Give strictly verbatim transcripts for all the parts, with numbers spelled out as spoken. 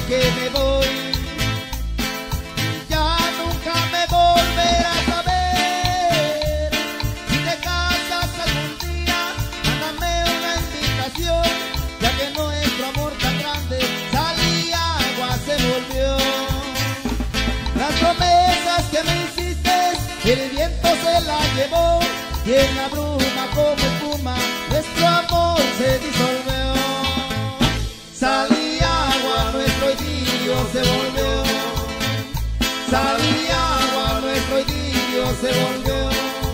que me voy, ya nunca me volverás a ver. Si te casas algún día, mándame una invitación, ya que nuestro amor tan grande sal y agua se volvió. Las promesas que me hiciste, el viento se las llevó, y en la bruma como espuma nuestro amor se disolvió. Sal y agua, nuestro idilio se volvió. Sal y agua, nuestro idilio se volvió.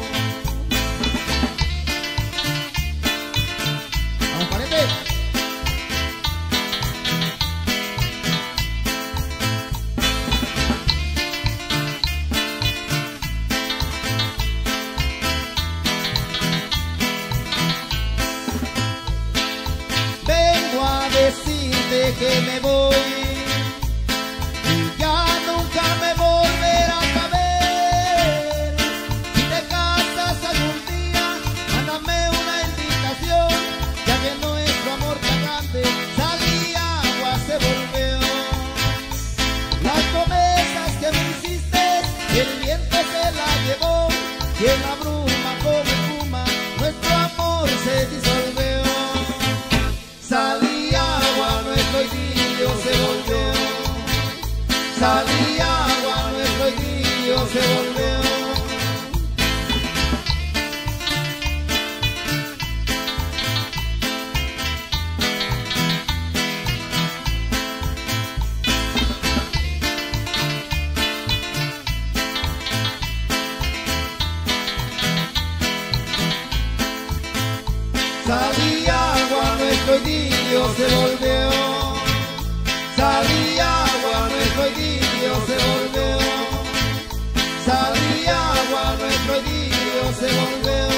Vamos, parete. Vengo a decirte que me voy, y ya nunca me volverás a ver. Si te casas algún día, mándame una invitación, ya que nuestro amor tan grande sal y agua se volvió. Las promesas que me hiciste, el viento se las llevó, y en la bruma como espuma nuestro amor se disolvió. Sal y agua, nuestro idilio se volvió. Sal y agua, nuestro idilio se volvió. Sal y agua, nuestro idilio se volvió. Sal y agua, nuestro idilio se volvió. Sal y agua, nuestro idilio se volvió.